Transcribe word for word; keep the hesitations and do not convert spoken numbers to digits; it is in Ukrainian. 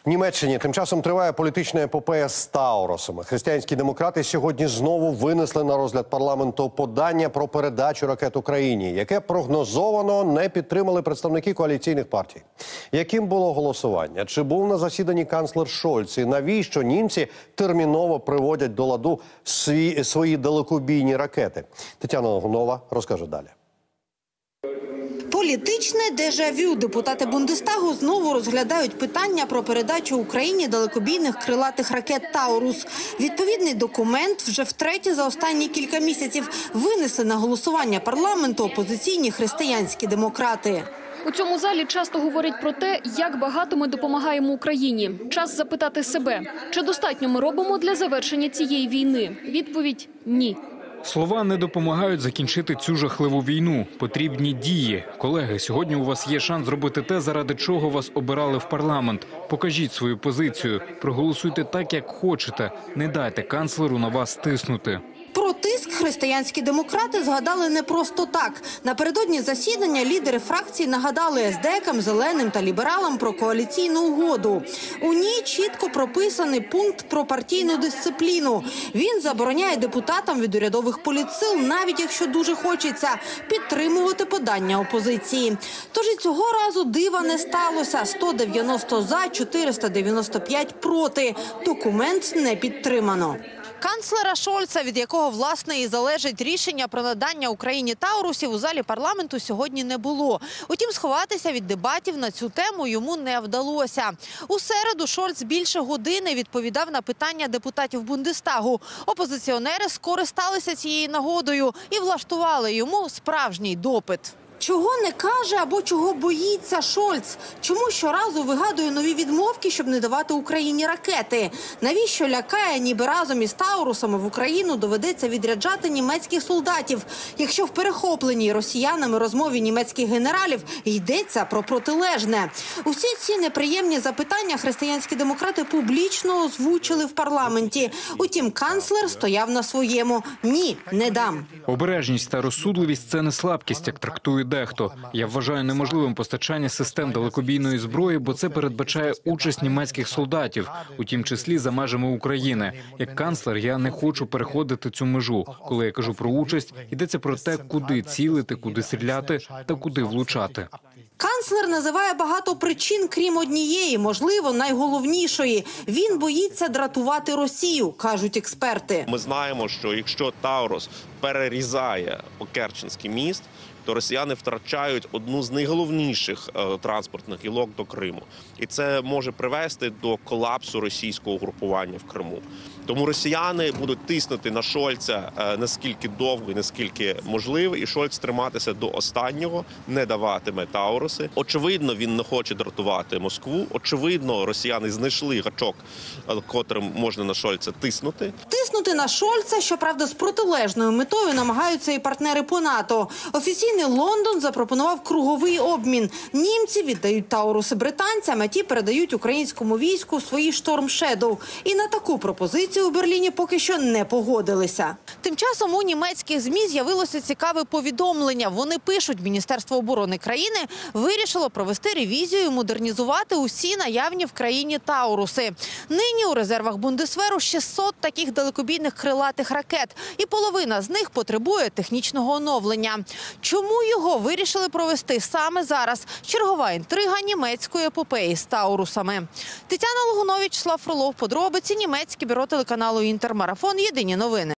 В Німеччині тим часом триває політична епопея з Таурусами. Християнські демократи сьогодні знову винесли на розгляд парламенту подання про передачу ракет Україні, яке прогнозовано не підтримали представники коаліційних партій. Яким було голосування? Чи був на засіданні канцлер Шольц? І навіщо німці терміново приводять до ладу свої, свої далекобійні ракети? Тетяна Логунова розкаже далі. Політичне дежавю. Депутати Бундестагу знову розглядають питання про передачу Україні далекобійних крилатих ракет «Таурус». Відповідний документ вже втретє за останні кілька місяців винесли на голосування парламенту опозиційні християнські демократи. У цьому залі часто говорять про те, як багато ми допомагаємо Україні. Час запитати себе, чи достатньо ми робимо для завершення цієї війни? Відповідь – ні. Слова не допомагають закінчити цю жахливу війну. Потрібні дії. Колеги, сьогодні у вас є шанс зробити те, заради чого вас обирали в парламент. Покажіть свою позицію. Проголосуйте так, як хочете. Не дайте канцлеру на вас тиснути. Про тиск християнські демократи згадали не просто так. Напередодні засідання лідери фракцій нагадали ес де екам, зеленим та лібералам про коаліційну угоду. У ній чітко прописаний пункт про партійну дисципліну. Він забороняє депутатам від урядових політсил, навіть якщо дуже хочеться, підтримувати подання опозиції. Тож і цього разу дива не сталося. сто дев'яносто за, чотириста дев'яносто п'ять проти. Документ не підтримано. Канцлера Шольца, від якого, власне, і залежить рішення про надання Україні «Таурусів», у залі парламенту сьогодні не було. Утім, сховатися від дебатів на цю тему йому не вдалося. У середу Шольц більше години відповідав на питання депутатів Бундестагу. Опозиціонери скористалися цією нагодою і влаштували йому справжній допит. Чого не каже або чого боїться Шольц? Чому щоразу вигадує нові відмовки, щоб не давати Україні ракети? Навіщо лякає, ніби разом із «Таурусами» в Україну доведеться відряджати німецьких солдатів, якщо в перехопленій росіянами розмові німецьких генералів йдеться про протилежне? Усі ці неприємні запитання християнські демократи публічно озвучили в парламенті. Утім, канцлер стояв на своєму. Ні, не дам. Обережність та розсудливість – це не слабкість, як трактує дехто. Я вважаю неможливим постачання систем далекобійної зброї, бо це передбачає участь німецьких солдатів, у тім числі за межами України. Як канцлер я не хочу переходити цю межу. Коли я кажу про участь, йдеться про те, куди цілити, куди стріляти та куди влучати. Канцлер називає багато причин, крім однієї, можливо, найголовнішої. Він боїться дратувати Росію, кажуть експерти. Ми знаємо, що якщо «Таурус» перерізає Керченський міст, то росіяни втрачають одну з найголовніших е, транспортних гілок до Криму. І це може привести до колапсу російського угрупування в Криму. Тому росіяни будуть тиснути на Шольца е, наскільки довго і наскільки можливо, і Шольц триматися до останнього, не даватиме «Тауруси». Очевидно, він не хоче дратувати Москву. Очевидно, росіяни знайшли гачок, е, котрим можна на Шольца тиснути. Тиснути на Шольца, щоправда, з протилежною метою намагаються і партнери по НАТО. Офіційний Лондон запропонував круговий обмін. Німці віддають «Тауруси» британцям, а ті передають українському війську свої «Шторм Шедоу». І на таку пропозицію у Берліні поки що не погодилися. Тим часом у німецьких ЗМІ з'явилося цікаве повідомлення. Вони пишуть, Міністерство оборони країни вирішило провести ревізію і модернізувати усі наявні в країні «Тауруси». Нині у резервах Бундесверу шістсот таких далекобійних крилатих ракет, і половина з них потребує технічного оновлення. Чому його вирішили провести саме зараз? Чергова інтрига німецької епопеї з «Таурусами». Тетяна Логунова, Вячеслав Фролов, подробиці, німецьке бюро телеканалу «Інтермарафон». Єдині новини.